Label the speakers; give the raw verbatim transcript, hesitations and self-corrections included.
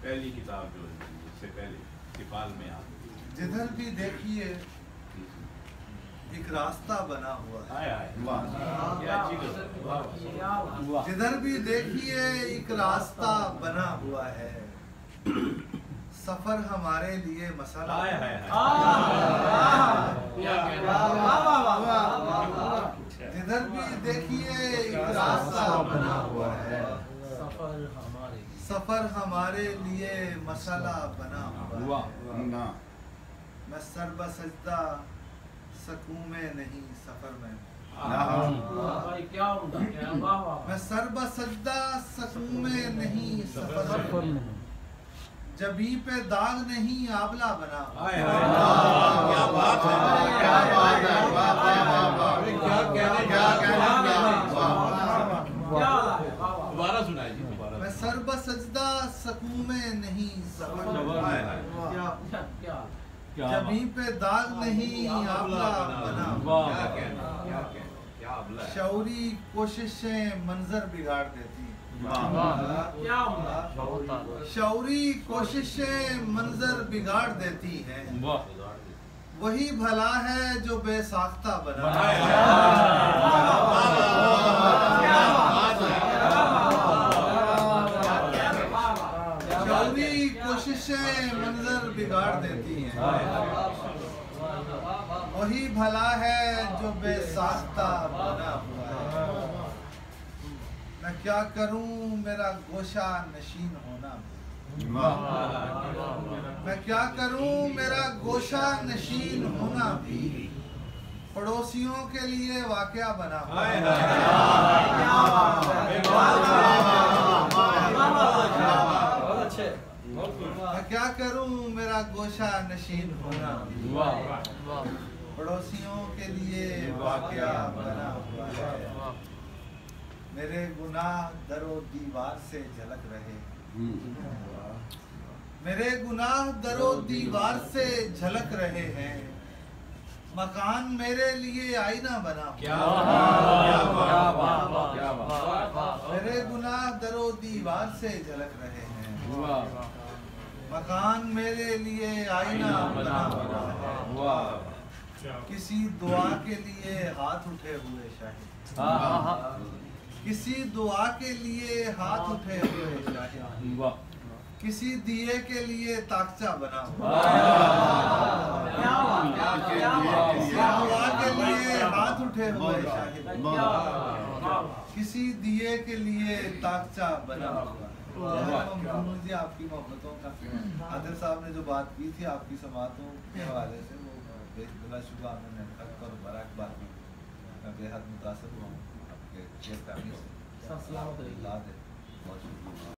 Speaker 1: पहली किताब जो है उससे पहले किफाल में आप
Speaker 2: जिधर भी देखिए एक रास्ता बना हुआ है।
Speaker 1: आए आए क्या अच्छी बात।
Speaker 2: जिधर भी देखिए एक रास्ता बना हुआ है। सफर हमारे लिए मसला
Speaker 1: आए आए
Speaker 2: जिधर भी देखिए एक रास्ता बना हुआ है।
Speaker 3: सफर हमारे
Speaker 2: सफर हमारे लिए मसला बना हुआ है। मैं सर बसजदा सकूं में नहीं सफर में।
Speaker 3: भाई क्या होगा क्या वाह वाह
Speaker 2: मैं सर बसजदा सकूं में नहीं सफर में। जबी पे दाग नहीं आंवला बना।
Speaker 1: आए क्या बात है क्या बात है वाह वाह वाह वाह क्या कहने क्या कहने दोबारा सुनाइए जी दोबारा।
Speaker 2: मैं सर बसजदा सकूं में नहीं सफर में।
Speaker 3: क्या
Speaker 2: जबी पे दाग नहीं आंवला बना।
Speaker 1: क्या कहना क्या कहना क्या अबला है।
Speaker 2: शौरी कोशिशें मंजर बिगाड़ देती।
Speaker 3: क्या होगा
Speaker 2: शौरी कोशिशें मंजर बिगाड़ देती हैं। वही भला है जो बेसाख्ता बना। शौरी कोशिशें मंजर बिगाड़ देती हैं। वही भला है जो बेसाख्ता बना हुआ है। मैं क्या करूं मेरा गोशा नशीन होना। मैं क्या करूं मेरा गोशा नशीन होना भी पड़ोसियों के लिए वाकया बना। मैं क्या करूं मेरा गोशा नशीन होना पड़ोसियों के लिए वाकया बना हुआ है। मेरे गुनाह दरो दीवार से झलक रहे। मेरे गुनाह दरो दीवार से झलक रहे हैं। मकान मेरे लिए आईना बना।
Speaker 1: क्या
Speaker 2: मेरे गुनाह दरो दीवार से झलक रहे हैं। मकान मेरे लिए आईना बना हुआ है। किसी दुआ के लिए हाथ उठे हुए शाहिद। किसी दुआ के लिए हाथ उठे हुए शाहिद। किसी दिए के लिए ताकचा बना हुआ। किसी दुआ के लिए हाथ उठे हुए शाहिद। किसी दिए के लिए ताकचा बना हुआ। जी आपकी मोहब्बतों का आदिल साहब ने जो बात की थी आपकी समातों के हवाले से वो बिलाशुबा मैंने हक और बराक बात की। मैं बेहद मुतासर हुआ हूँ आपके शेर फैमिली से।
Speaker 3: सब सलामत रहिए।
Speaker 2: बहुत शुक्रिया।